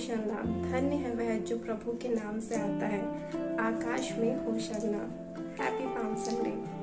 होशन्ना, धन्य है वह जो प्रभु के नाम से आता है, आकाश में होशन्ना। Happy palm Sunday.